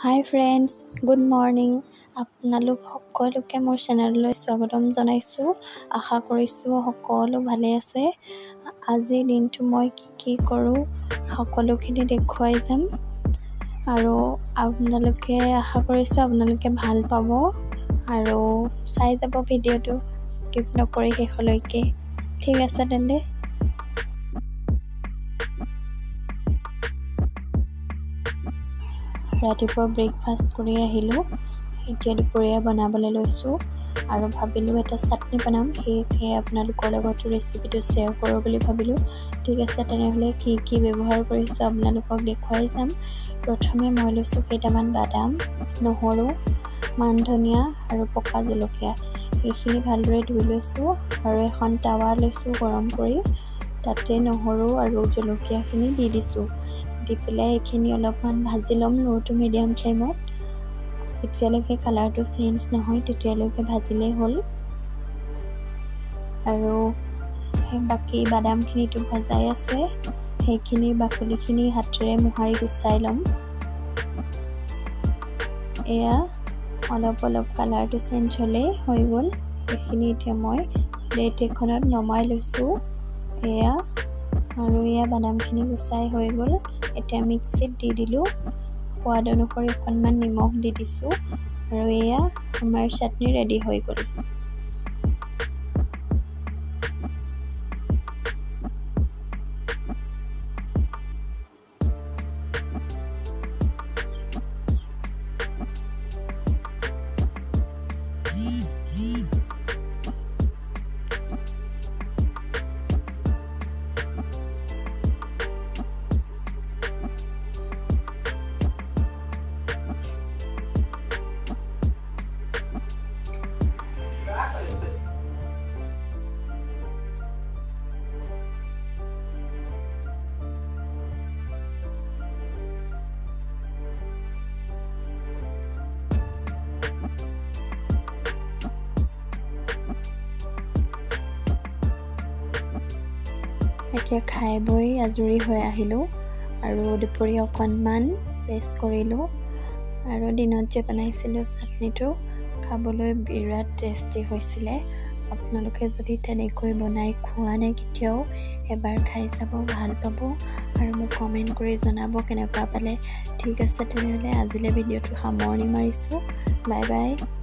Hi friends, good morning. আপোনালোক সকলোকে মোৰ চেনেললৈ স্বাগতম জনাইছো। আশা কৰিছো সকলো ভালে আছে। আজি দিনটো মই কি কৰো সকলোখিনি দেখুৱাই যাম আৰু আপোনালোকে আশা কৰিছো আপোনালোকে ভাল পাব আৰু চাই যাব ভিডিওটো স্কিপ নকৰি শেষলৈকে। ঠিক আছে তেন্তে ৰাতিপুৱা ব্ৰেকফাষ্ট কৰি আহিলো। এতিয়া দুপৰীয়া বনাবলৈ লৈছো আৰু ভাবিলো এটা চাটনি বনাম। সেয়ে আপোনালোকৰ লগত ৰেচিপিটো শ্বেয়াৰ কৰোঁ বুলি ভাবিলো। ঠিক আছে তেনেহলে কি ব্যৱহাৰ কৰিছো আপোনালোকক দেখুৱাই যাম। প্ৰথমে মই লৈছো কেইটামান বাদাম, নহৰু, মান ধনিয়া আৰু পকা জলকীয়া। এইখিনি ভালদৰে ধুই লৈছো আৰু এখন টাৱা লৈছো গৰম কৰি। তাতে নহৰু আৰু জলকীয়াখিনি দি দিছো। দি পেলাই এইখিনি অলপমান ভাজি ল'ম লো টু মিডিয়াম ফ্লেমত। যেতিয়ালৈকে কালাৰটো চেঞ্জ নহয় তেতিয়ালৈকে ভাজিলেই হ'ল। আৰু বাকি বাদামখিনিটো ভজাই আছে, সেইখিনি বাকলিখিনি হাতেৰে মোহাৰি গুচাই ল'ম। এয়া অলপ কালাৰটো চেঞ্জ হ'লেই হৈ গ'ল। এইখিনি এতিয়া মই প্লেট এখনত নমাই লৈছো। এয়া আৰু এয়া বাদামখিনি গুচাই হৈ গ'ল। এতিয়া মিক্সিত দি দিলো। সোৱাদ অনুসৰি অকণমান নিমখ দি দিছো আৰু এয়া আমাৰ চাটনি ৰেডি হৈ গ'ল। এতিয়া খাই বৈ আজৰি হৈ আহিলো আৰু দুপৰীয়া অকণমান ৰেষ্ট কৰিলো। আৰু দিনত যে বনাইছিলো চাটনিটো খাবলৈ বিৰাট টেষ্টি হৈছিলে। আপোনালোকে যদি তেনেকৈ বনাই খোৱা নাই কেতিয়াও এবাৰ খাই চাব, ভাল পাব আৰু মোক কমেণ্ট কৰি জনাব কেনেকুৱা পালে। ঠিক আছে তেনেহ'লে আজিলৈ ভিডিঅ'টো সামৰণি মাৰিছো। Bye bye.